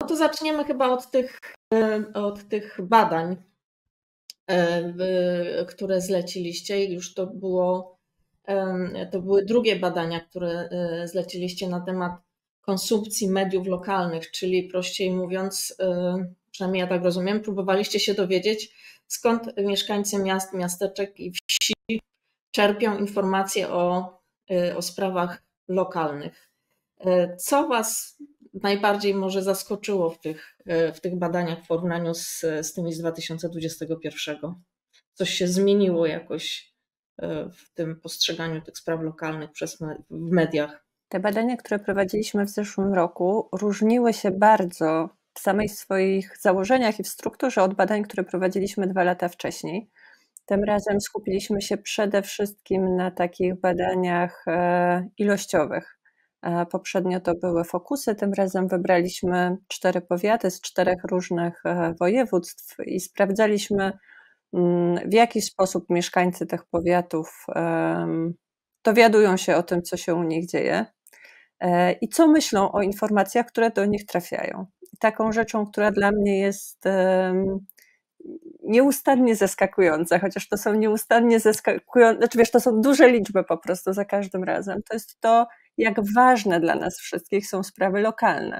No to zaczniemy chyba od tych badań, które zleciliście. Już to były drugie badania, które zleciliście na temat konsumpcji mediów lokalnych, czyli prościej mówiąc, przynajmniej ja tak rozumiem, próbowaliście się dowiedzieć, skąd mieszkańcy miast, miasteczek i wsi czerpią informacje o sprawach lokalnych. Co Was najbardziej może zaskoczyło w tych badaniach w porównaniu z tymi z 2021? Coś się zmieniło jakoś w tym postrzeganiu tych spraw lokalnych w mediach? Te badania, które prowadziliśmy w zeszłym roku, różniły się bardzo w samych swoich założeniach i w strukturze od badań, które prowadziliśmy 2 lata wcześniej. Tym razem skupiliśmy się przede wszystkim na takich badaniach ilościowych. Poprzednio to były fokusy, tym razem wybraliśmy 4 powiaty z 4 różnych województw i sprawdzaliśmy, w jaki sposób mieszkańcy tych powiatów dowiadują się o tym, co się u nich dzieje i co myślą o informacjach, które do nich trafiają. Taką rzeczą, która dla mnie jest nieustannie zaskakująca, chociaż to są nieustannie zaskakujące, znaczy wiesz, to są duże liczby po prostu za każdym razem. To jest to, jak ważne dla nas wszystkich są sprawy lokalne.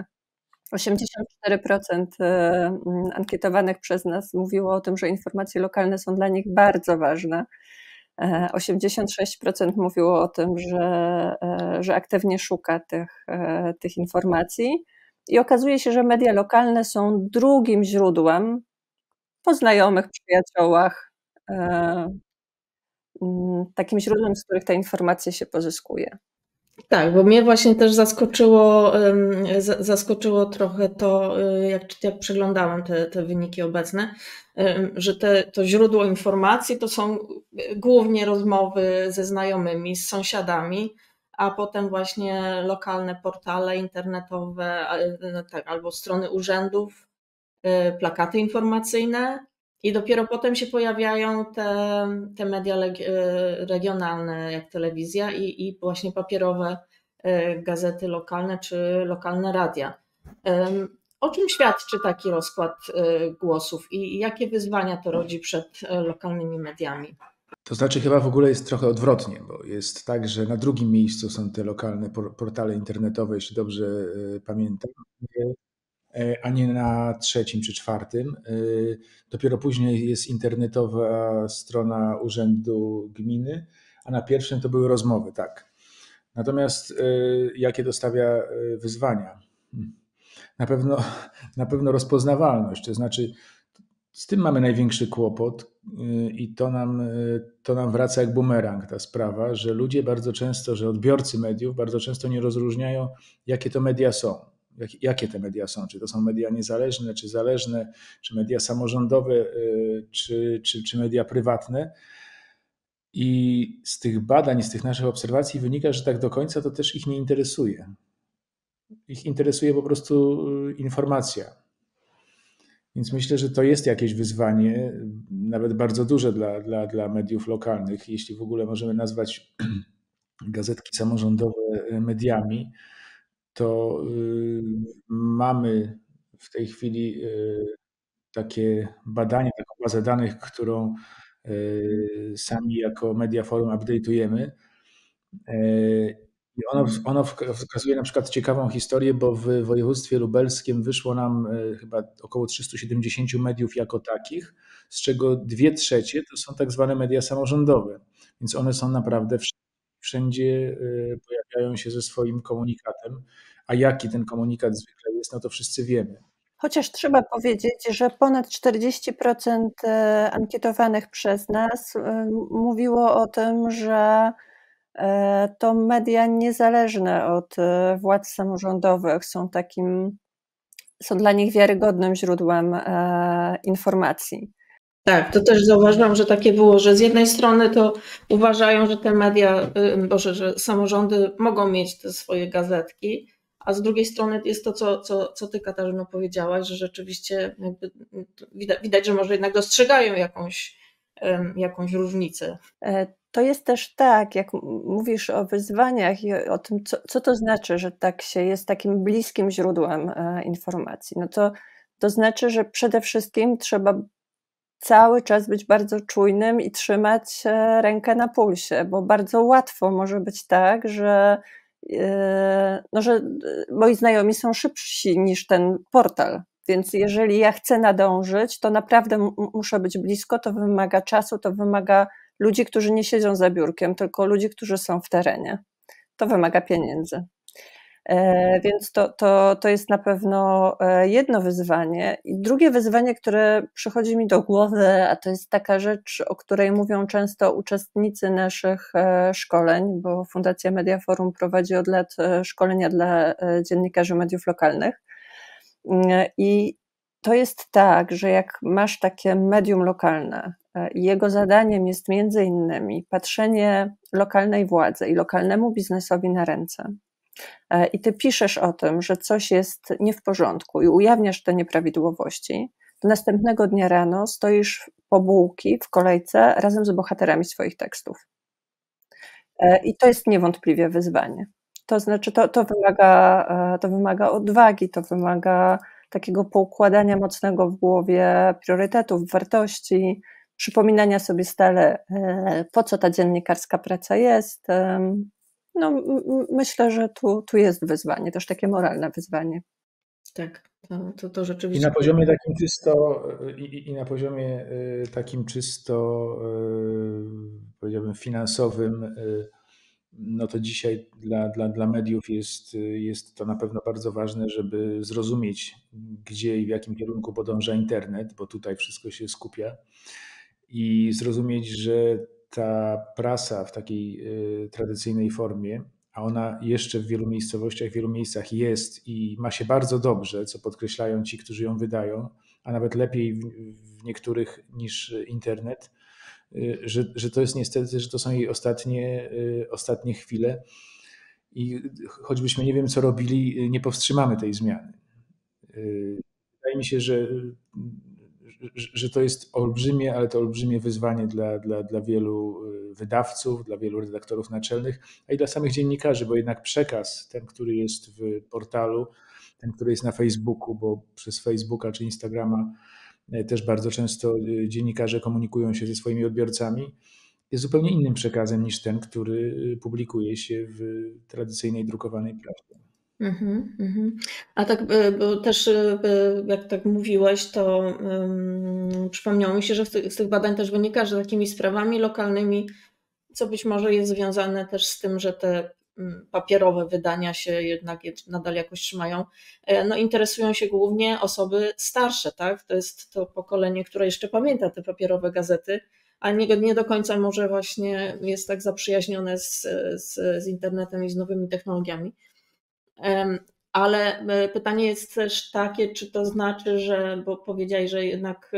84% ankietowanych przez nas mówiło o tym, że informacje lokalne są dla nich bardzo ważne. 86% mówiło o tym, że aktywnie szuka tych informacji i okazuje się, że media lokalne są drugim źródłem po znajomych, przyjaciołach, takim źródłem, z których te informacje się pozyskuje. Tak, bo mnie właśnie też zaskoczyło trochę to, jak przeglądałem te wyniki obecne, że to źródło informacji to są głównie rozmowy ze znajomymi, z sąsiadami, a potem właśnie lokalne portale internetowe, tak, albo strony urzędów, plakaty informacyjne. I dopiero potem się pojawiają te media regionalne, jak telewizja i właśnie papierowe gazety lokalne czy lokalne radia. O czym świadczy taki rozkład głosów i jakie wyzwania to rodzi przed lokalnymi mediami? To znaczy chyba w ogóle jest trochę odwrotnie, bo jest tak, że na drugim miejscu są te lokalne portale internetowe, jeśli dobrze pamiętam, a nie na trzecim czy czwartym. Dopiero później jest internetowa strona Urzędu Gminy, a na pierwszym to były rozmowy, tak. Natomiast jakie to stawia wyzwania? Na pewno rozpoznawalność, to znaczy z tym mamy największy kłopot i to nam wraca jak bumerang ta sprawa, że ludzie bardzo często, że odbiorcy mediów bardzo często nie rozróżniają, jakie to media są. Jakie te media są? Czy to są media niezależne, czy zależne, czy media samorządowe, czy media prywatne? I z tych badań, z tych naszych obserwacji wynika, że tak do końca to też ich nie interesuje. Ich interesuje po prostu informacja. Więc myślę, że to jest jakieś wyzwanie, nawet bardzo duże dla mediów lokalnych, jeśli w ogóle możemy nazwać gazetki samorządowe mediami, to mamy w tej chwili takie badanie, taką bazę danych, którą sami jako Media Forum update'ujemy. I ono wskazuje na przykład ciekawą historię, bo w województwie lubelskim wyszło nam chyba około 370 mediów jako takich, z czego 2/3 to są tak zwane media samorządowe. Więc one są naprawdę wszędzie pojawiają się ze swoim komunikatem, a jaki ten komunikat zwykle jest, no to wszyscy wiemy. Chociaż trzeba powiedzieć, że ponad 40% ankietowanych przez nas mówiło o tym, że to media niezależne od władz samorządowych są dla nich wiarygodnym źródłem informacji. Tak, to też zauważyłam, że takie było, że z jednej strony to uważają, że te media, że samorządy mogą mieć te swoje gazetki, a z drugiej strony jest to, co ty, Katarzyno, powiedziałaś, że rzeczywiście widać, że może jednak dostrzegają jakąś różnicę. to jest też tak, jak mówisz o wyzwaniach i o tym, co to znaczy, że tak się jest takim bliskim źródłem informacji. No to znaczy, że przede wszystkim trzeba cały czas być bardzo czujnym i trzymać rękę na pulsie, bo bardzo łatwo może być tak, że moi znajomi są szybsi niż ten portal. Więc jeżeli ja chcę nadążyć, to naprawdę muszę być blisko, to wymaga czasu, to wymaga ludzi, którzy nie siedzą za biurkiem, tylko ludzi, którzy są w terenie. To wymaga pieniędzy. Więc to jest na pewno jedno wyzwanie. I drugie wyzwanie, które przychodzi mi do głowy, a to jest taka rzecz, o której mówią często uczestnicy naszych szkoleń, bo Fundacja Media Forum prowadzi od lat szkolenia dla dziennikarzy mediów lokalnych. I to jest tak, że jak masz takie medium lokalne i jego zadaniem jest między innymi patrzenie lokalnej władzy i lokalnemu biznesowi na ręce, i ty piszesz o tym, że coś jest nie w porządku i ujawniasz te nieprawidłowości, to następnego dnia rano stoisz po bułki w kolejce razem z bohaterami swoich tekstów. I to jest niewątpliwie wyzwanie. To znaczy, to wymaga odwagi, to wymaga takiego poukładania mocnego w głowie priorytetów, wartości, przypominania sobie stale, po co ta dziennikarska praca jest. No, myślę, że tu jest wyzwanie, też takie moralne wyzwanie. Tak, to rzeczywiście. I na poziomie takim czysto, na poziomie takim czysto, powiedziałbym, finansowym, no to dzisiaj dla mediów jest to na pewno bardzo ważne, żeby zrozumieć, gdzie i w jakim kierunku podąża internet, bo tutaj wszystko się skupia, i zrozumieć, że ta prasa w takiej tradycyjnej formie, a ona jeszcze w wielu miejscowościach, w wielu miejscach jest i ma się bardzo dobrze, co podkreślają ci, którzy ją wydają, a nawet lepiej w niektórych niż internet, że to jest niestety, że to są jej ostatnie chwile i choćbyśmy nie wiem co robili, nie powstrzymamy tej zmiany. Wydaje mi się, że to jest olbrzymie, ale to olbrzymie wyzwanie dla wielu wydawców, dla wielu redaktorów naczelnych, a i dla samych dziennikarzy, bo jednak przekaz, ten, który jest w portalu, ten, który jest na Facebooku, bo przez Facebooka czy Instagrama też bardzo często dziennikarze komunikują się ze swoimi odbiorcami, jest zupełnie innym przekazem niż ten, który publikuje się w tradycyjnej drukowanej prasie. A tak, bo też jak tak mówiłeś, to przypomniało mi się, że z tych badań też wynika, że takimi sprawami lokalnymi, co być może jest związane też z tym, że te papierowe wydania się jednak nadal jakoś trzymają, no interesują się głównie osoby starsze, tak? To jest to pokolenie, które jeszcze pamięta te papierowe gazety, a nie do końca może właśnie jest tak zaprzyjaźnione z internetem i z nowymi technologiami. Ale pytanie jest też takie, czy to znaczy, że, bo powiedziałeś, że jednak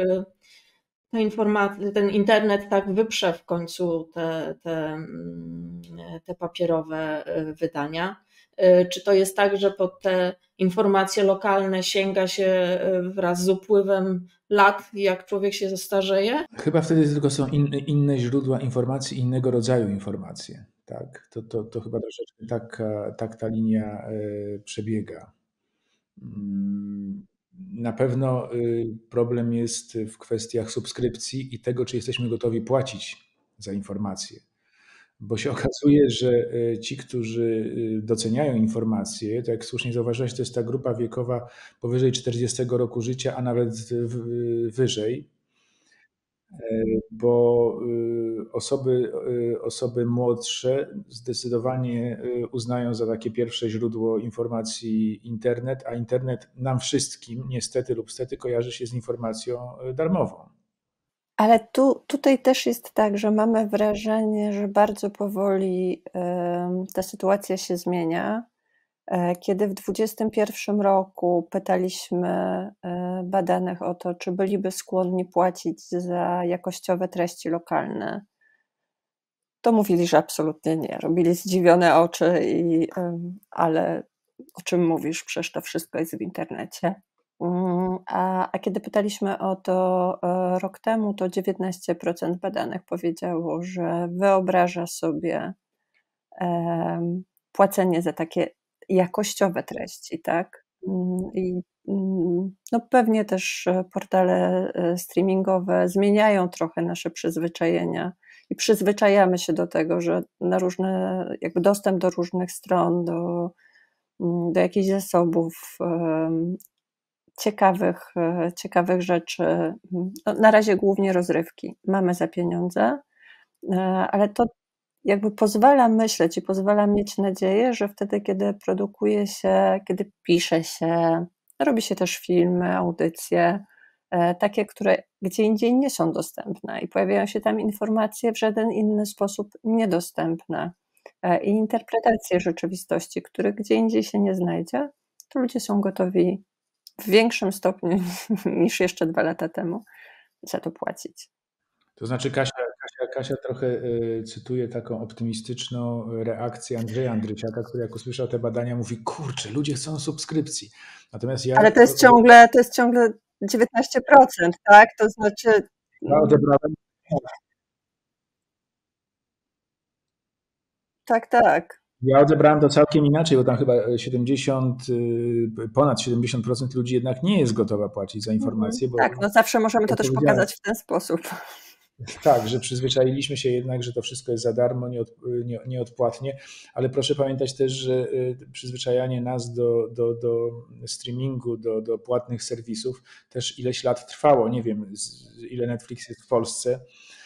ten internet tak wyprze w końcu te papierowe wydania. Czy to jest tak, że po te informacje lokalne sięga się wraz z upływem lat, jak człowiek się zestarzeje? Chyba wtedy tylko są inne źródła informacji, innego rodzaju informacje. Tak? To chyba troszeczkę tak ta linia przebiega. Na pewno problem jest w kwestiach subskrypcji i tego, czy jesteśmy gotowi płacić za informacje. Bo się okazuje, że ci, którzy doceniają informacje, tak jak słusznie zauważyłeś, to jest ta grupa wiekowa powyżej 40 roku życia, a nawet wyżej, bo osoby młodsze zdecydowanie uznają za takie pierwsze źródło informacji internet, a internet nam wszystkim niestety lub stety kojarzy się z informacją darmową. Ale tutaj też jest tak, że mamy wrażenie, że bardzo powoli ta sytuacja się zmienia. Kiedy w 2021 roku pytaliśmy badanych o to, czy byliby skłonni płacić za jakościowe treści lokalne, to mówili, że absolutnie nie. Robili zdziwione oczy, ale o czym mówisz? Przecież to wszystko jest w internecie. A kiedy pytaliśmy o to rok temu, to 19% badanych powiedziało, że wyobraża sobie płacenie za takie jakościowe treści, tak? I no pewnie też portale streamingowe zmieniają trochę nasze przyzwyczajenia i przyzwyczajamy się do tego, że na różne, jakby dostęp do różnych stron, do jakichś zasobów ciekawych rzeczy, no, na razie głównie rozrywki mamy za pieniądze, ale to jakby pozwala myśleć i pozwala mieć nadzieję, że wtedy, kiedy produkuje się, kiedy pisze się, robi się też filmy, audycje, takie, które gdzie indziej nie są dostępne i pojawiają się tam informacje w żaden inny sposób niedostępne i interpretacje rzeczywistości, których gdzie indziej się nie znajdzie, to ludzie są gotowi w większym stopniu niż jeszcze 2 lata temu za to płacić. To znaczy Kasia trochę cytuje taką optymistyczną reakcję Andrzeja Andrysiaka, który jak usłyszał te badania mówi, kurczę, ludzie chcą subskrypcji. Natomiast Ale to jest ciągle 19%, tak? To znaczy... Ja odebrałem... Tak. Ja odebrałem to całkiem inaczej, bo tam chyba ponad 70% ludzi jednak nie jest gotowa płacić za informacje. Bo, tak, no zawsze możemy to też pokazać w ten sposób. Tak, że przyzwyczailiśmy się jednak, że to wszystko jest za darmo, nieodpłatnie, ale proszę pamiętać też, że przyzwyczajanie nas do streamingu, do płatnych serwisów też ileś lat trwało. Nie wiem, ile Netflix jest w Polsce,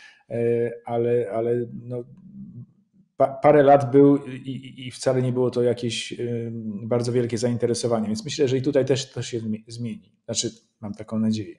ale no, parę lat był i wcale nie było to jakieś bardzo wielkie zainteresowanie, więc myślę, że i tutaj też to się zmieni. Znaczy, mam taką nadzieję.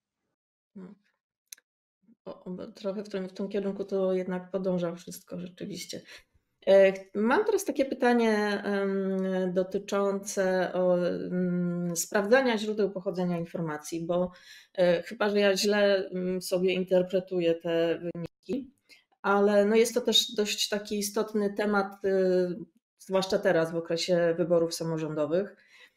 Trochę w tym kierunku to jednak podąża wszystko rzeczywiście. Mam teraz takie pytanie dotyczące sprawdzania źródeł pochodzenia informacji, bo chyba, że ja źle sobie interpretuję te wyniki, ale no jest to też dość taki istotny temat, zwłaszcza teraz w okresie wyborów samorządowych.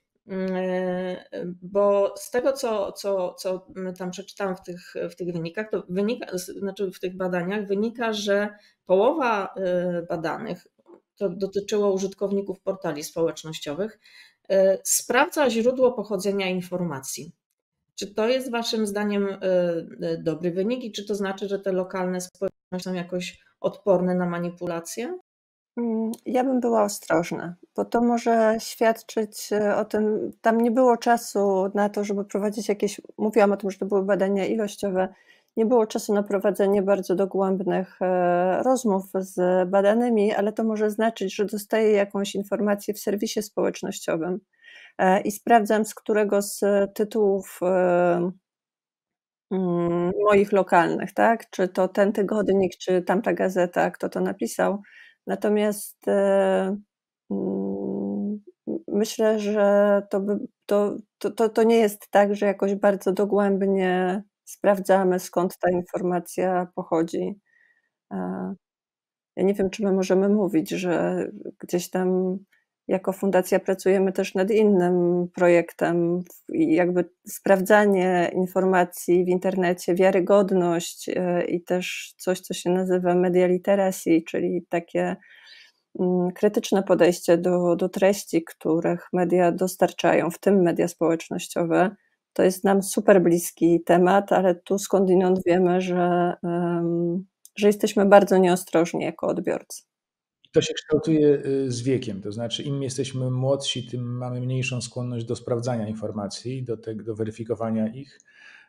Bo z tego, co tam przeczytałam w tych wynikach, to znaczy w tych badaniach wynika, że połowa badanych, to dotyczyło użytkowników portali społecznościowych, sprawdza źródło pochodzenia informacji. Czy to jest waszym zdaniem dobry wynik i czy to znaczy, że te lokalne społeczności są jakoś odporne na manipulacje? Ja bym była ostrożna, bo to może świadczyć o tym, tam nie było czasu na to, żeby prowadzić jakieś, mówiłam o tym, że to były badania ilościowe, nie było czasu na prowadzenie bardzo dogłębnych rozmów z badanymi, ale to może znaczyć, że dostaję jakąś informację w serwisie społecznościowym i sprawdzam, z którego z tytułów moich lokalnych, tak? Czy to ten tygodnik, czy tamta gazeta, kto to napisał. Natomiast myślę, że to nie jest tak, że jakoś bardzo dogłębnie sprawdzamy, skąd ta informacja pochodzi. Ja nie wiem, czy my możemy mówić, że gdzieś tam jako fundacja pracujemy też nad innym projektem i jakby sprawdzanie informacji w internecie, wiarygodność i też coś, co się nazywa media literacy, czyli takie krytyczne podejście do treści, których media dostarczają, w tym media społecznościowe. To jest nam super bliski temat, ale tu skądinąd wiemy, że jesteśmy bardzo nieostrożni jako odbiorcy. To się kształtuje z wiekiem, to znaczy im jesteśmy młodsi, tym mamy mniejszą skłonność do sprawdzania informacji, do weryfikowania ich.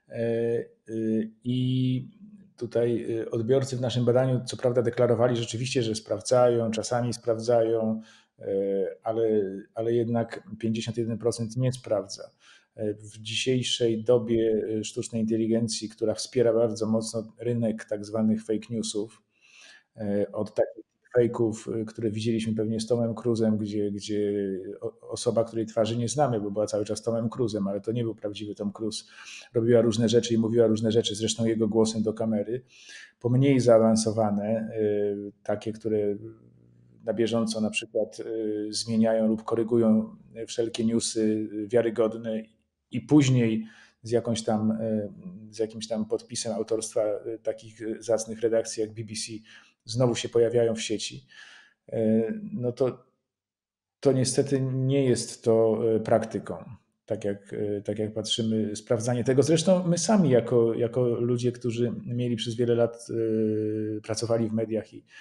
I tutaj odbiorcy w naszym badaniu co prawda deklarowali rzeczywiście, że sprawdzają, czasami sprawdzają, ale jednak 51% nie sprawdza. W dzisiejszej dobie sztucznej inteligencji, która wspiera bardzo mocno rynek tak zwanych fake newsów, od takich fejków, które widzieliśmy pewnie z Tomem Cruzem, gdzie osoba, której twarzy nie znamy, bo była cały czas Tomem Cruzem, ale to nie był prawdziwy Tom Cruise, robiła różne rzeczy i mówiła różne rzeczy, zresztą jego głosem do kamery, po mniej zaawansowane, takie, które na bieżąco na przykład zmieniają lub korygują wszelkie newsy wiarygodne i później z jakimś tam podpisem autorstwa takich zacnych redakcji jak BBC znowu się pojawiają w sieci, no to niestety nie jest to praktyką, tak jak patrzymy, sprawdzanie tego. Zresztą my sami jako ludzie, którzy mieli przez wiele lat, pracowali w mediach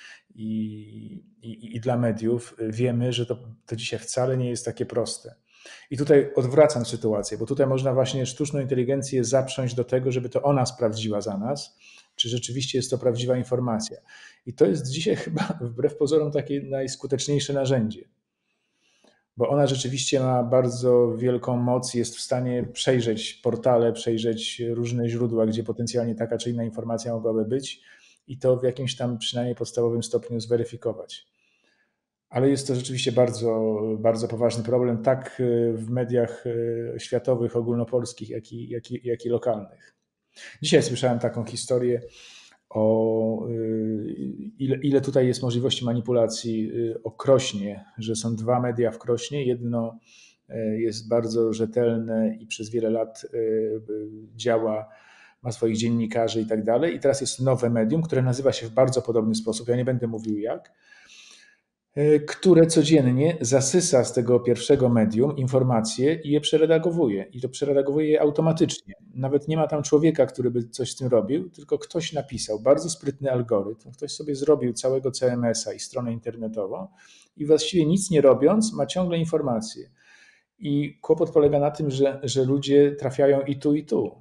i dla mediów, wiemy, że to dzisiaj wcale nie jest takie proste. I tutaj odwracam sytuację, bo tutaj można właśnie sztuczną inteligencję zaprząć do tego, żeby to ona sprawdziła za nas, czy rzeczywiście jest to prawdziwa informacja. I to jest dzisiaj chyba wbrew pozorom takie najskuteczniejsze narzędzie, bo ona rzeczywiście ma bardzo wielką moc, jest w stanie przejrzeć portale, przejrzeć różne źródła, gdzie potencjalnie taka czy inna informacja mogłaby być i to w jakimś tam przynajmniej podstawowym stopniu zweryfikować. Ale jest to rzeczywiście bardzo, bardzo poważny problem, tak w mediach światowych, ogólnopolskich, jak i lokalnych. Dzisiaj słyszałem taką historię o ile tutaj jest możliwości manipulacji o Krośnie, że są dwa media w Krośnie. Jedno jest bardzo rzetelne i przez wiele lat działa, ma swoich dziennikarzy i tak dalej. I teraz jest nowe medium, które nazywa się w bardzo podobny sposób, ja nie będę mówił jak, które codziennie zasysa z tego pierwszego medium informacje i je przeredagowuje. I to przeredagowuje je automatycznie. Nawet nie ma tam człowieka, który by coś z tym robił, tylko ktoś napisał bardzo sprytny algorytm. Ktoś sobie zrobił całego CMS-a i stronę internetową i właściwie nic nie robiąc ma ciągle informacje. I kłopot polega na tym, że ludzie trafiają i tu, i tu.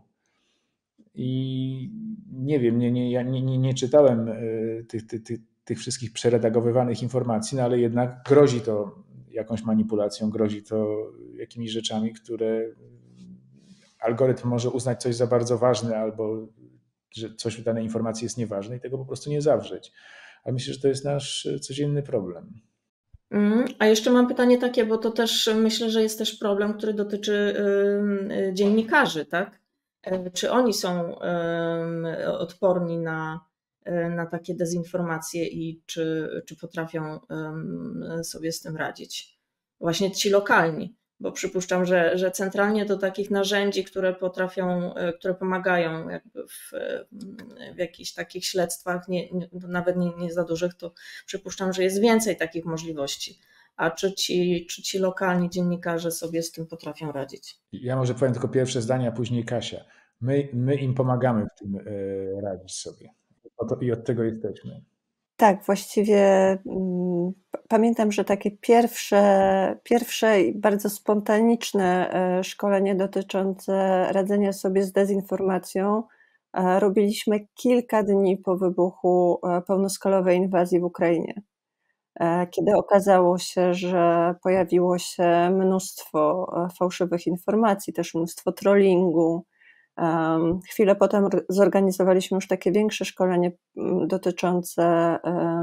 I nie wiem, ja nie czytałem tych wszystkich przeredagowywanych informacji, no ale jednak grozi to jakąś manipulacją, grozi to jakimiś rzeczami, które algorytm może uznać coś za bardzo ważne albo że coś w danej informacji jest nieważne i tego po prostu nie zawrzeć. Ale myślę, że to jest nasz codzienny problem. A jeszcze mam pytanie takie, bo to też myślę, że jest też problem, który dotyczy dziennikarzy, tak? Czy oni są odporni na takie dezinformacje i czy potrafią sobie z tym radzić? Właśnie ci lokalni, bo przypuszczam, że centralnie do takich narzędzi, które pomagają jakby w jakichś takich śledztwach, nawet nie za dużych, to przypuszczam, że jest więcej takich możliwości. A czy ci lokalni dziennikarze sobie z tym potrafią radzić? Ja może powiem tylko pierwsze zdanie, a później Kasia. My im pomagamy w tym radzić sobie. I od tego jesteśmy. Tak, właściwie pamiętam, że takie pierwsze i bardzo spontaniczne szkolenie dotyczące radzenia sobie z dezinformacją robiliśmy kilka dni po wybuchu pełnoskalowej inwazji w Ukrainie, kiedy okazało się, że pojawiło się mnóstwo fałszywych informacji, też mnóstwo trollingu. Chwilę potem zorganizowaliśmy już takie większe szkolenie dotyczące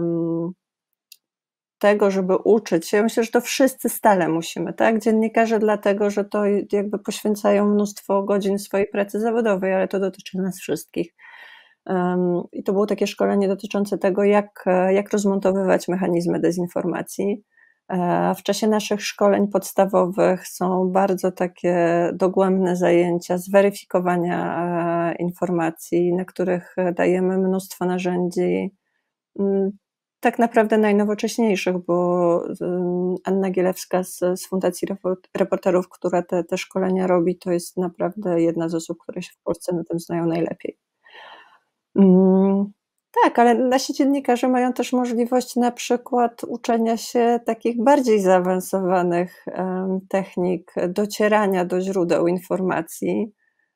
tego, żeby uczyć się. Ja myślę, że to wszyscy stale musimy, tak? Dziennikarze dlatego, że to jakby poświęcają mnóstwo godzin swojej pracy zawodowej, ale to dotyczy nas wszystkich. I to było takie szkolenie dotyczące tego, jak rozmontowywać mechanizmy dezinformacji. W czasie naszych szkoleń podstawowych są bardzo takie dogłębne zajęcia z weryfikowania informacji, na których dajemy mnóstwo narzędzi, tak naprawdę najnowocześniejszych, bo Anna Gielewska z Fundacji Reporterów, która te szkolenia robi, to jest naprawdę jedna z osób, które się w Polsce na tym znają najlepiej. Tak, ale nasi dziennikarze mają też możliwość na przykład uczenia się takich bardziej zaawansowanych technik docierania do źródeł informacji.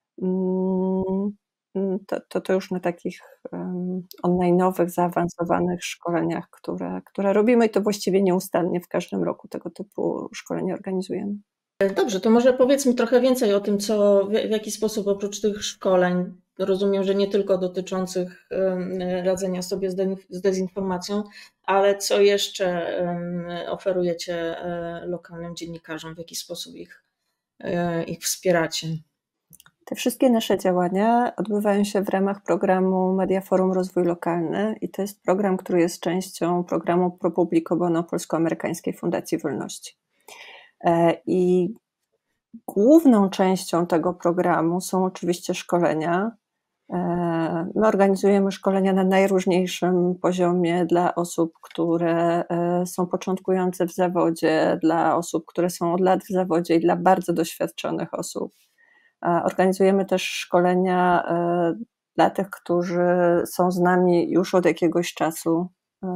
To już na takich online'owych, zaawansowanych szkoleniach, które robimy i to właściwie nieustannie w każdym roku tego typu szkolenia organizujemy. Dobrze, to może powiedz mi trochę więcej o tym, w jaki sposób oprócz tych szkoleń, rozumiem, że nie tylko dotyczących radzenia sobie z dezinformacją, ale co jeszcze oferujecie lokalnym dziennikarzom, w jaki sposób ich wspieracie? Te wszystkie nasze działania odbywają się w ramach programu Media Forum Rozwój Lokalny i to jest program, który jest częścią programu Pro Publico Bono Polsko-Amerykańskiej Fundacji Wolności. I Główną częścią tego programu są oczywiście szkolenia. My organizujemy szkolenia na najróżniejszym poziomie dla osób, które są początkujące w zawodzie, dla osób, które są od lat w zawodzie i dla bardzo doświadczonych osób. Organizujemy też szkolenia dla tych, którzy są z nami już od jakiegoś czasu.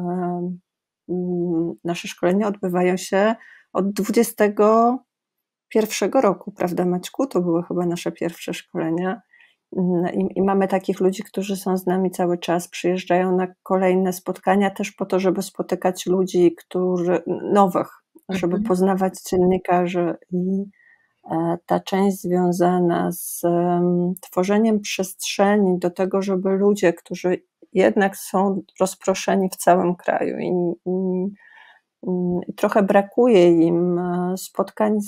Nasze szkolenia odbywają się od 21 roku, prawda, Maćku? To były chyba nasze pierwsze szkolenia. I mamy takich ludzi, którzy są z nami cały czas, przyjeżdżają na kolejne spotkania też po to, żeby spotykać ludzi, nowych, żeby poznawać dziennikarzy. I ta część związana z tworzeniem przestrzeni do tego, żeby ludzie, którzy jednak są rozproszeni w całym kraju i trochę brakuje im spotkań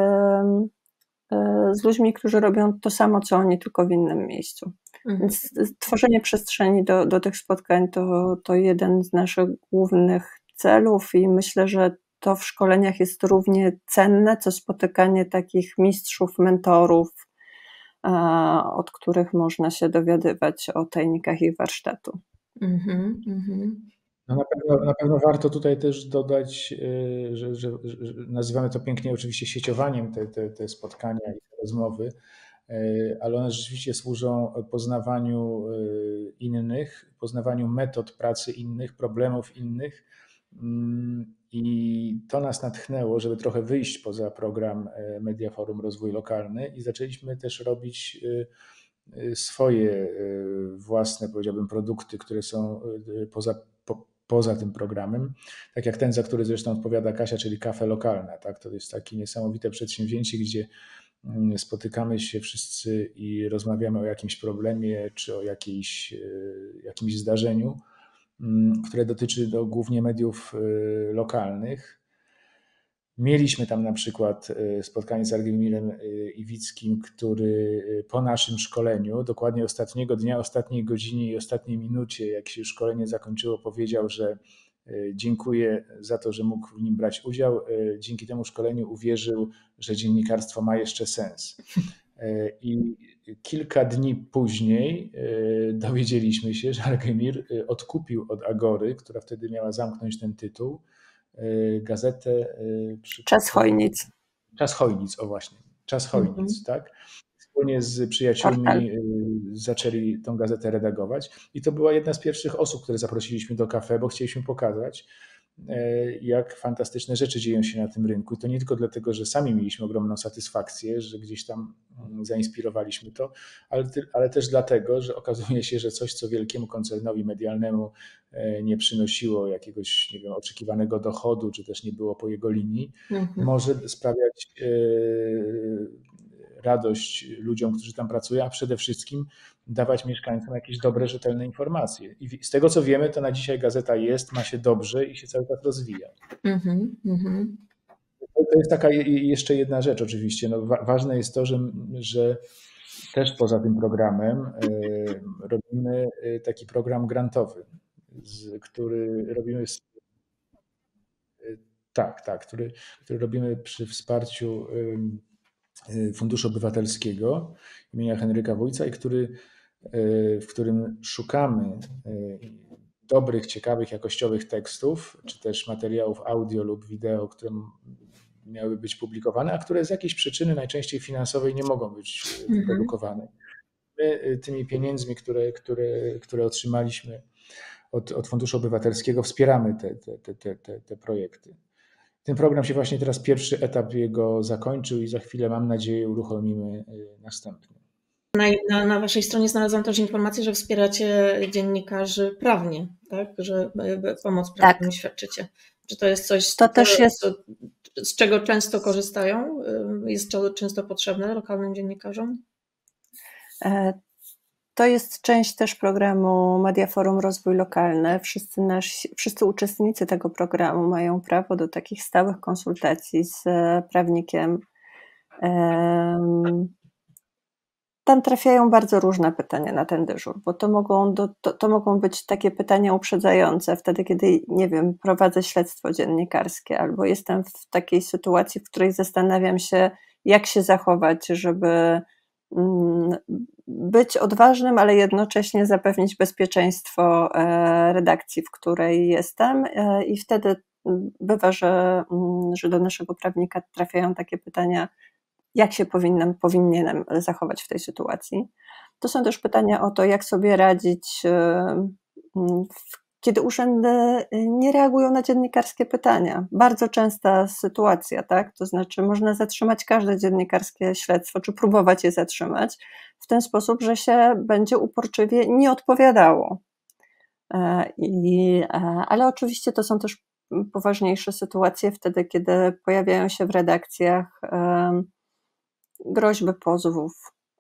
z ludźmi, którzy robią to samo, co oni, tylko w innym miejscu. Więc tworzenie przestrzeni do tych spotkań to jeden z naszych głównych celów i myślę, że to w szkoleniach jest równie cenne, co spotykanie takich mistrzów, mentorów, od których można się dowiadywać o tajnikach ich warsztatu. No na pewno warto tutaj też dodać, że nazywamy to pięknie oczywiście sieciowaniem te spotkania i te rozmowy, ale one rzeczywiście służą poznawaniu innych, poznawaniu metod pracy innych, problemów innych. I to nas natchnęło, żeby trochę wyjść poza program Media Forum Rozwój Lokalny i zaczęliśmy też robić swoje własne, powiedziałbym, produkty, które są poza tym programem, tak jak ten, za który zresztą odpowiada Kasia, czyli Kafe Lokalne. Tak? To jest takie niesamowite przedsięwzięcie, gdzie spotykamy się wszyscy i rozmawiamy o jakimś problemie czy o jakimś zdarzeniu, które dotyczy głównie mediów lokalnych. Mieliśmy tam na przykład spotkanie z Argimirem Iwickim, który po naszym szkoleniu, dokładnie ostatniego dnia, ostatniej godzinie i ostatniej minucie, jak się szkolenie zakończyło, powiedział, że dziękuję za to, że mógł w nim brać udział. Dzięki temu szkoleniu uwierzył, że dziennikarstwo ma jeszcze sens. I kilka dni później dowiedzieliśmy się, że Argimir odkupił od Agory, która wtedy miała zamknąć ten tytuł, gazetę Czas Chojnic. Czas Chojnic, o właśnie. Czas Chojnic, tak? Wspólnie z przyjaciółmi zaczęli tą gazetę redagować i to była jedna z pierwszych osób, które zaprosiliśmy do kafe, bo chcieliśmy pokazać, jak fantastyczne rzeczy dzieją się na tym rynku. I to nie tylko dlatego, że sami mieliśmy ogromną satysfakcję, że gdzieś tam zainspirowaliśmy to, ale też dlatego, że okazuje się, że coś, co wielkiemu koncernowi medialnemu nie przynosiło jakiegoś, nie wiem, oczekiwanego dochodu, czy też nie było po jego linii, może sprawiać radość ludziom, którzy tam pracują, a przede wszystkim dawać mieszkańcom jakieś dobre, rzetelne informacje. I z tego, co wiemy, to na dzisiaj gazeta jest, ma się dobrze i się cały czas rozwija. To jest taka jeszcze jedna rzecz oczywiście. No, ważne jest to, że też poza tym programem robimy taki program grantowy, który robimy który robimy przy wsparciu Funduszu Obywatelskiego imienia Henryka Wójca i w którym szukamy dobrych, ciekawych, jakościowych tekstów, czy też materiałów audio lub wideo, które miały być publikowane, a które z jakiejś przyczyny, najczęściej finansowej, nie mogą być wyprodukowane. My tymi pieniędzmi, które otrzymaliśmy od Funduszu Obywatelskiego, wspieramy te projekty. Ten program się właśnie teraz, pierwszy etap jego zakończył i za chwilę, mam nadzieję, uruchomimy następny. Na waszej stronie znalazłam też informację, że wspieracie dziennikarzy prawnie, tak? Że pomoc prawną świadczycie. Czy to jest coś, z czego często korzystają? Jest często potrzebne lokalnym dziennikarzom? To jest część też programu Media Forum Rozwój Lokalny. Wszyscy uczestnicy tego programu mają prawo do takich stałych konsultacji z prawnikiem. Tam trafiają bardzo różne pytania na ten dyżur, bo to mogą być takie pytania uprzedzające wtedy, kiedy, nie wiem, prowadzę śledztwo dziennikarskie albo jestem w takiej sytuacji, w której zastanawiam się, jak się zachować, żeby być odważnym, ale jednocześnie zapewnić bezpieczeństwo redakcji, w której jestem, i wtedy bywa, że do naszego prawnika trafiają takie pytania, jak się powinienem zachować w tej sytuacji. To są też pytania o to, jak sobie radzić, kiedy urzędy nie reagują na dziennikarskie pytania. Bardzo częsta sytuacja, tak? To znaczy można zatrzymać każde dziennikarskie śledztwo, czy próbować je zatrzymać w ten sposób, że się będzie uporczywie nie odpowiadało. Ale oczywiście to są też poważniejsze sytuacje wtedy, kiedy pojawiają się w redakcjach groźby pozwów,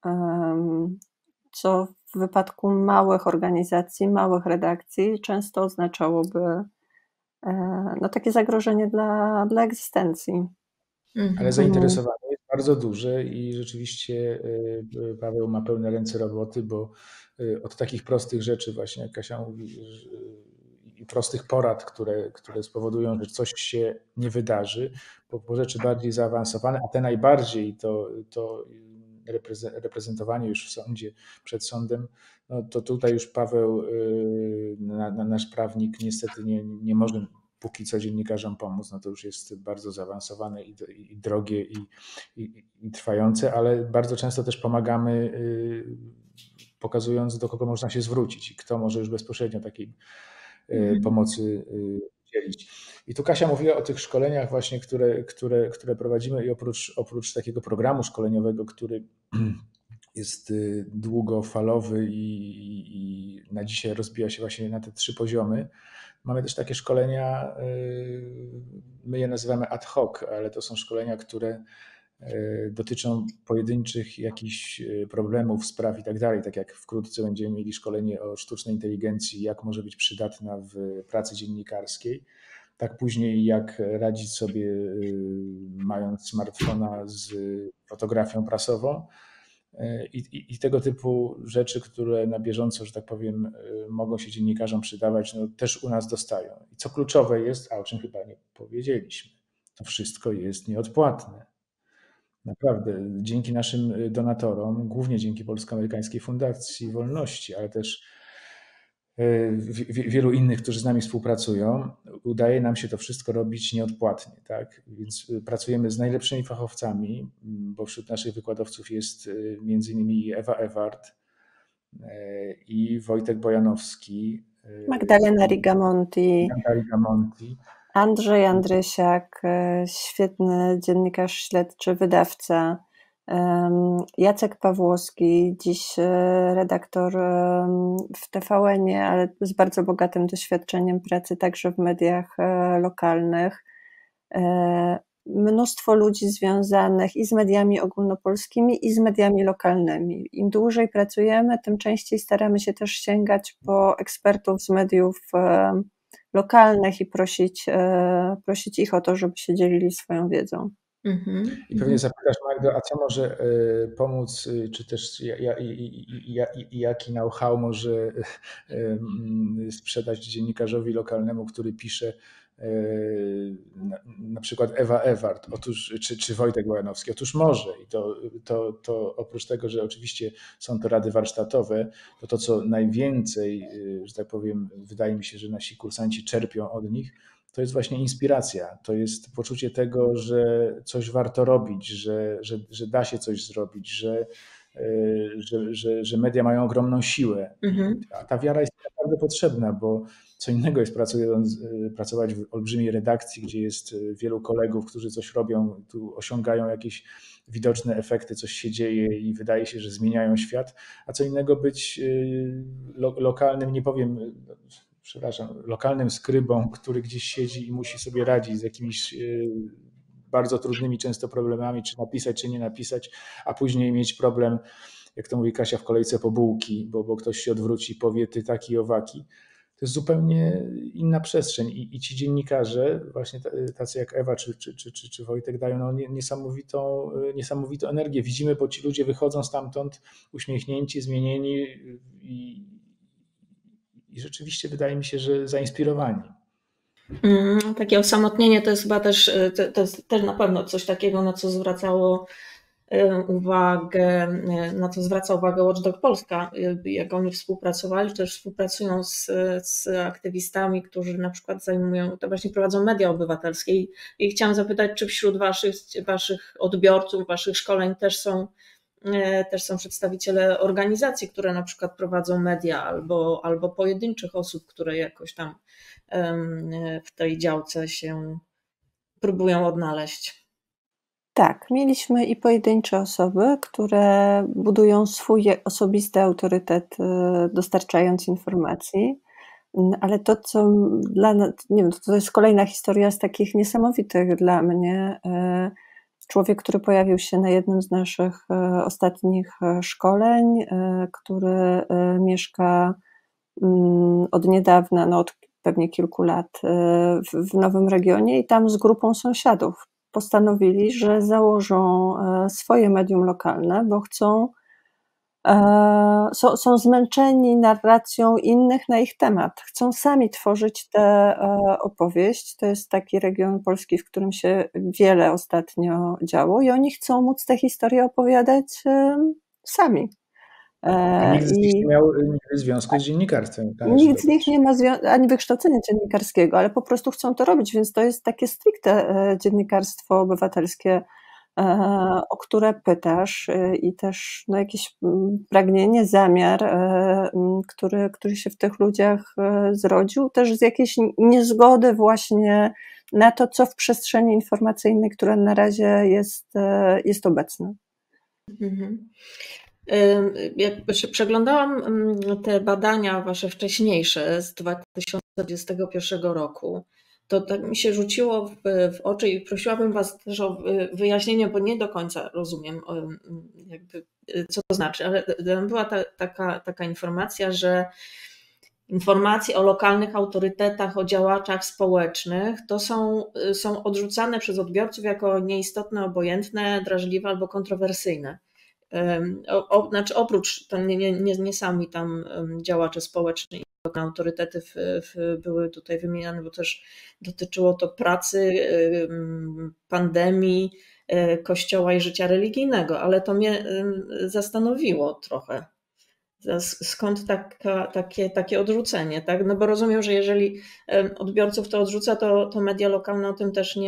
co w wypadku małych organizacji, małych redakcji często oznaczałoby takie zagrożenie dla egzystencji. Ale zainteresowanie jest bardzo duże i rzeczywiście Paweł ma pełne ręce roboty, bo od takich prostych rzeczy właśnie, jak Kasia mówi, i prostych porad, które spowodują, że coś się nie wydarzy, po rzeczy bardziej zaawansowane, a te najbardziej to reprezentowanie już w sądzie, przed sądem, no to tutaj już Paweł, nasz prawnik, niestety nie może póki co dziennikarzom pomóc, no to już jest bardzo zaawansowane i drogie i trwające, ale bardzo często też pomagamy, pokazując, do kogo można się zwrócić i kto może już bezpośrednio takiej pomocy udzielić. I tu Kasia mówiła o tych szkoleniach właśnie, które prowadzimy, i oprócz takiego programu szkoleniowego, który jest długofalowy i na dzisiaj rozbija się właśnie na te 3 poziomy, mamy też takie szkolenia, my je nazywamy ad hoc, ale to są szkolenia, które dotyczą pojedynczych jakichś problemów, spraw i tak dalej. Tak jak wkrótce będziemy mieli szkolenie o sztucznej inteligencji, jak może być przydatna w pracy dziennikarskiej, tak później jak radzić sobie, mając smartfona, z fotografią prasową. I tego typu rzeczy, które na bieżąco, że tak powiem, mogą się dziennikarzom przydawać, no też u nas dostają. I co kluczowe jest, a o czym chyba nie powiedzieliśmy, to wszystko jest nieodpłatne. Naprawdę, dzięki naszym donatorom, głównie dzięki Polsko-Amerykańskiej Fundacji Wolności, ale też wielu innych, którzy z nami współpracują, udaje nam się to wszystko robić nieodpłatnie. Tak? Więc pracujemy z najlepszymi fachowcami, bo wśród naszych wykładowców jest między innymi Ewa Ewart i Wojtek Bojanowski, Magdalena Rigamonti, Andrzej Andrysiak, świetny dziennikarz śledczy, wydawca, Jacek Pawłowski, dziś redaktor w TVN-ie, ale z bardzo bogatym doświadczeniem pracy także w mediach lokalnych. Mnóstwo ludzi związanych i z mediami ogólnopolskimi, i z mediami lokalnymi. Im dłużej pracujemy, tym częściej staramy się też sięgać po ekspertów z mediów lokalnych i prosić ich o to, żeby się dzielili swoją wiedzą. I pewnie zapytasz, Magdo, a co może pomóc, czy też jaki know-how może sprzedać dziennikarzowi lokalnemu, który pisze, na przykład Ewa Ewart, czy Wojtek Bojanowski? Otóż może. I to oprócz tego, że oczywiście są to rady warsztatowe, to co najwięcej, że tak powiem, wydaje mi się, że nasi kursanci czerpią od nich, to jest właśnie inspiracja, to jest poczucie tego, że coś warto robić, że da się coś zrobić, że media mają ogromną siłę. A ta wiara jest naprawdę potrzebna, bo co innego jest pracować w olbrzymiej redakcji, gdzie jest wielu kolegów, którzy coś robią, tu osiągają jakieś widoczne efekty, coś się dzieje i wydaje się, że zmieniają świat, a co innego być lokalnym, nie powiem, lokalnym skrybą, który gdzieś siedzi i musi sobie radzić z jakimiś bardzo trudnymi często problemami, czy napisać, czy nie napisać, a później mieć problem, jak to mówi Kasia, w kolejce po bułki, bo ktoś się odwróci i powie ty taki, owaki. To jest zupełnie inna przestrzeń i ci dziennikarze, właśnie tacy jak Ewa czy Wojtek, dają niesamowitą energię. Widzimy, bo ci ludzie wychodzą stamtąd uśmiechnięci, zmienieni i rzeczywiście wydaje mi się, że zainspirowani. Takie osamotnienie to jest chyba też, to jest też na pewno coś takiego, na co zwracało uwagę, na co zwraca uwagę Watchdog Polska, jak oni współpracowali, też współpracują z aktywistami, którzy na przykład to właśnie prowadzą media obywatelskie i chciałam zapytać, czy wśród waszych odbiorców, waszych szkoleń też są przedstawiciele organizacji, które na przykład prowadzą media albo pojedynczych osób, które jakoś tam w tej działce się próbują odnaleźć. Tak, mieliśmy i pojedyncze osoby, które budują swój osobisty autorytet, dostarczając informacji, ale to, co dla nas, nie wiem, to jest kolejna historia z takich niesamowitych dla mnie. Człowiek, który pojawił się na jednym z naszych ostatnich szkoleń, który mieszka od niedawna, no od pewnie kilku lat w nowym regionie i tam z grupą sąsiadów postanowili, że założą swoje medium lokalne, bo są zmęczeni narracją innych na ich temat. Chcą sami tworzyć tę opowieść. To jest taki region Polski, w którym się wiele ostatnio działo i oni chcą móc tę historię opowiadać sami. A nikt z nich nie miał nigdy związku z dziennikarstwem. Nikt z nich nie ma ani wykształcenia dziennikarskiego, ale po prostu chcą to robić, więc to jest takie stricte dziennikarstwo obywatelskie, o które pytasz i też no, jakieś pragnienie, zamiar, który się w tych ludziach zrodził, też z jakiejś niezgody właśnie na to, co w przestrzeni informacyjnej, która na razie jest obecna. Mhm. Jak przeglądałam te badania wasze wcześniejsze z 2021 roku, to tak mi się rzuciło w oczy i prosiłabym was też o wyjaśnienie, bo nie do końca rozumiem, jakby, co to znaczy, ale była taka informacja, że informacje o lokalnych autorytetach, o działaczach społecznych to są odrzucane przez odbiorców jako nieistotne, obojętne, drażliwe albo kontrowersyjne. Znaczy oprócz, to nie sami tam działacze społeczni i autorytety były tutaj wymieniane, bo też dotyczyło to pracy, pandemii, kościoła i życia religijnego, ale to mnie zastanowiło trochę. Skąd takie odrzucenie, tak? No bo rozumiem, że jeżeli odbiorców to odrzuca, to media lokalne o tym też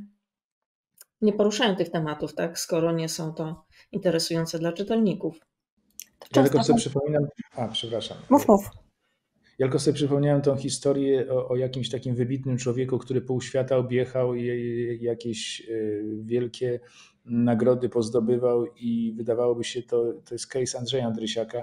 nie poruszają tych tematów, tak? Skoro nie są to interesujące dla czytelników. Ja tylko sobie przypominam... przepraszam. Mów. Ja tylko sobie przypomniałem tą historię o jakimś takim wybitnym człowieku, który pół świata objechał i jakieś wielkie nagrody pozdobywał i wydawałoby się, to jest case Andrzeja Andrysiaka,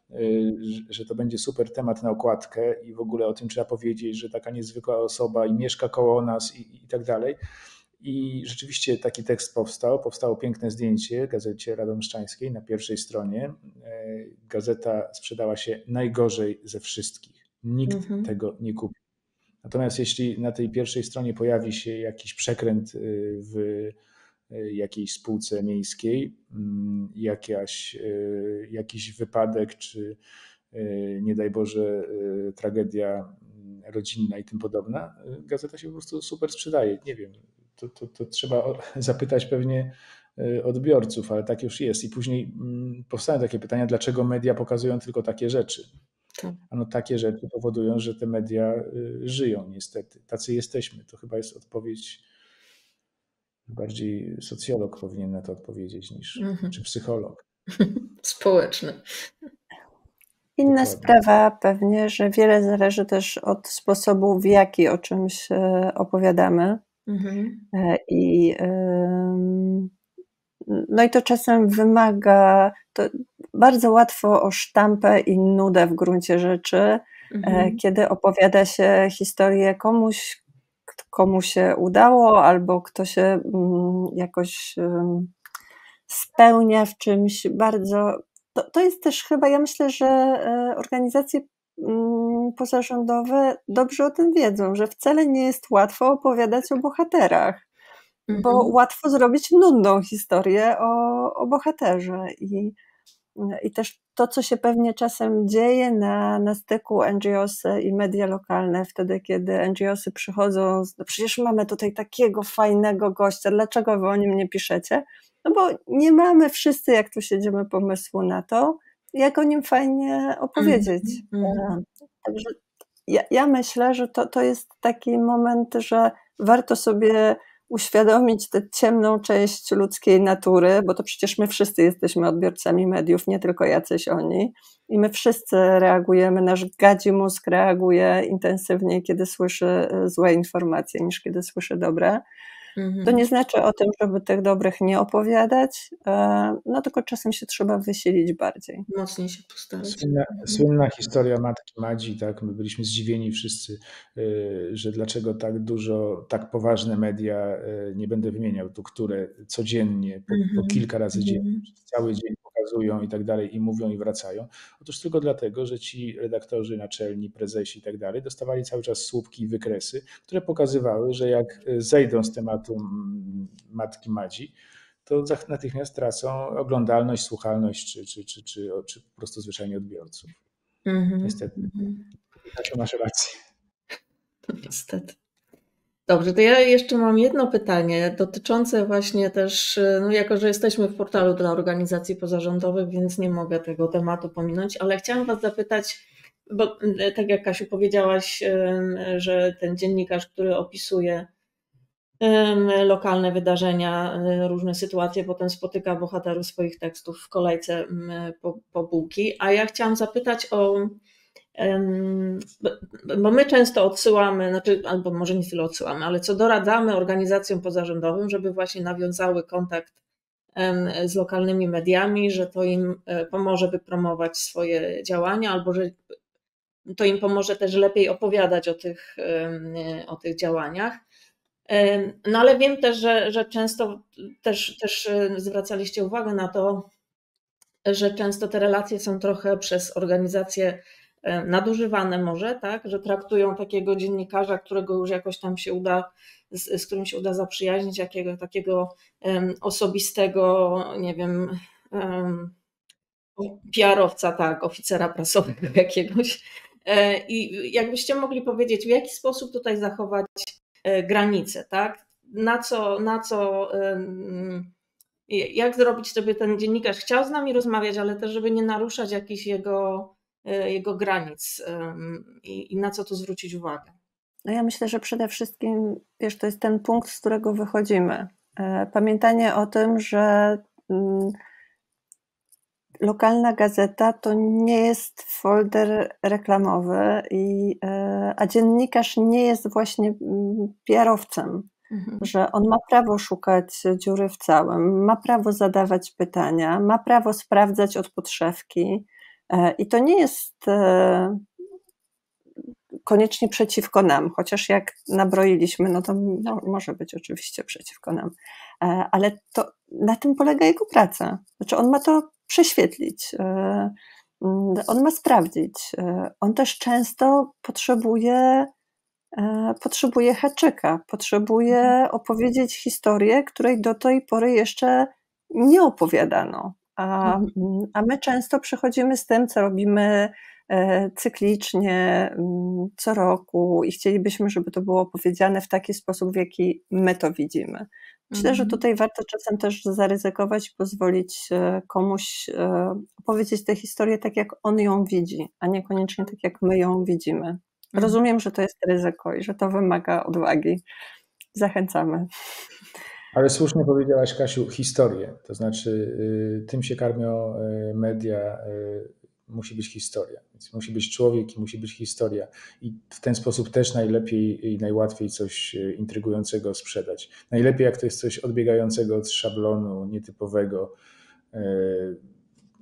że to będzie super temat na okładkę i w ogóle o tym trzeba powiedzieć, że taka niezwykła osoba i mieszka koło nas i tak dalej. I rzeczywiście taki tekst powstało piękne zdjęcie w Gazecie Radomszczańskiej na pierwszej stronie. Gazeta sprzedała się najgorzej ze wszystkich. Nikt tego nie kupi. Natomiast jeśli na tej pierwszej stronie pojawi się jakiś przekręt w jakiejś spółce miejskiej, jakiś wypadek, czy nie daj Boże tragedia rodzinna i tym podobna, gazeta się po prostu super sprzedaje. Nie wiem, to trzeba zapytać pewnie odbiorców, ale tak już jest. I później powstają takie pytania, dlaczego media pokazują tylko takie rzeczy. Ano takie rzeczy powodują, że te media żyją niestety. Tacy jesteśmy. To chyba jest odpowiedź, bardziej socjolog powinien na to odpowiedzieć niż czy psycholog. Społeczny. Inna sprawa pewnie, że wiele zależy też od sposobu, w jaki o czymś opowiadamy. No i to czasem wymaga, to bardzo łatwo o sztampę i nudę w gruncie rzeczy, kiedy opowiada się historię komuś, komu się udało, albo kto się jakoś spełnia w czymś bardzo. To jest też chyba, ja myślę, że organizacje pozarządowe dobrze o tym wiedzą, że wcale nie jest łatwo opowiadać o bohaterach, bo łatwo zrobić nudną historię o bohaterze. I też to, co się pewnie czasem dzieje na styku NGOsy i media lokalne, wtedy, kiedy NGOsy przychodzą, no przecież mamy tutaj takiego fajnego gościa, dlaczego wy o nim nie piszecie? no bo nie mamy wszyscy, jak tu siedzimy, pomysłu na to, jak o nim fajnie opowiedzieć. Także ja myślę, że to jest taki moment, że warto sobie uświadomić tę ciemną część ludzkiej natury, bo to przecież my wszyscy jesteśmy odbiorcami mediów, nie tylko jacyś oni. I my wszyscy reagujemy, nasz gadzi mózg reaguje intensywniej, kiedy słyszy złe informacje, niż kiedy słyszy dobre. To nie znaczy o tym, żeby tych dobrych nie opowiadać, no tylko czasem się trzeba wysilić bardziej. Mocniej się postarać. Słynna historia matki Madzi, tak? My byliśmy zdziwieni wszyscy, że dlaczego tak poważne media, nie będę wymieniał tu, które codziennie, po kilka razy dziennie, cały dzień pokazują i tak dalej, i mówią i wracają. Otóż tylko dlatego, że ci redaktorzy naczelni, prezesi i tak dalej dostawali cały czas słupki i wykresy, które pokazywały, że jak zejdą z tematu matki Madzi, to natychmiast tracą oglądalność, słuchalność, czy po prostu zwyczajnie odbiorców. Niestety. Kasiu, masz rację. Niestety. Dobrze, to ja jeszcze mam jedno pytanie dotyczące właśnie też, no jako że jesteśmy w portalu dla organizacji pozarządowych, więc nie mogę tego tematu pominąć, ale chciałam Was zapytać, bo tak jak Kasiu powiedziałaś, że ten dziennikarz, który opisuje lokalne wydarzenia, różne sytuacje, potem spotyka bohaterów swoich tekstów w kolejce po bułki, a ja chciałam zapytać bo my często odsyłamy, znaczy, albo może nie tyle odsyłamy, ale co doradzamy organizacjom pozarządowym, żeby właśnie nawiązały kontakt z lokalnymi mediami, że to im pomoże wypromować swoje działania, albo że to im pomoże też lepiej opowiadać o tych działaniach. No ale wiem też, że często też zwracaliście uwagę na to, że często te relacje są trochę przez organizacje nadużywane może, tak, że traktują takiego dziennikarza, którego już jakoś tam się uda, z którym się uda zaprzyjaźnić, takiego osobistego, nie wiem, PR-owca, tak, oficera prasowego jakiegoś. I jakbyście mogli powiedzieć, w jaki sposób tutaj zachować granice, tak? Jak zrobić, żeby ten dziennikarz chciał z nami rozmawiać, ale też żeby nie naruszać jakichś jego granic i na co tu zwrócić uwagę? No ja myślę, że przede wszystkim, wiesz, to jest ten punkt, z którego wychodzimy. Pamiętanie o tym, że lokalna gazeta to nie jest folder reklamowy, a dziennikarz nie jest właśnie PR-owcem, że on ma prawo szukać dziury w całym, ma prawo zadawać pytania, ma prawo sprawdzać od podszewki i to nie jest koniecznie przeciwko nam, chociaż jak nabroiliśmy, no to może być oczywiście przeciwko nam, ale to na tym polega jego praca. Znaczy on ma to prześwietlić, on ma sprawdzić. On też często potrzebuje haczyka, potrzebuje opowiedzieć historię, której do tej pory jeszcze nie opowiadano. A my często przychodzimy z tym, co robimy cyklicznie, co roku i chcielibyśmy, żeby to było opowiedziane w taki sposób, w jaki my to widzimy. Myślę, że tutaj warto czasem też zaryzykować i pozwolić komuś opowiedzieć tę historię tak, jak on ją widzi, a niekoniecznie tak, jak my ją widzimy. Rozumiem, że to jest ryzyko i że to wymaga odwagi. Zachęcamy. Ale słusznie powiedziałaś, Kasiu, historię. To znaczy tym się karmią media, musi być historia. Więc musi być człowiek i musi być historia. I w ten sposób też najlepiej i najłatwiej coś intrygującego sprzedać. Najlepiej, jak to jest coś odbiegającego od szablonu, nietypowego.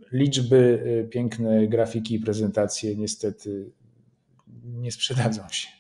Liczby, piękne grafiki i prezentacje niestety nie sprzedadzą się.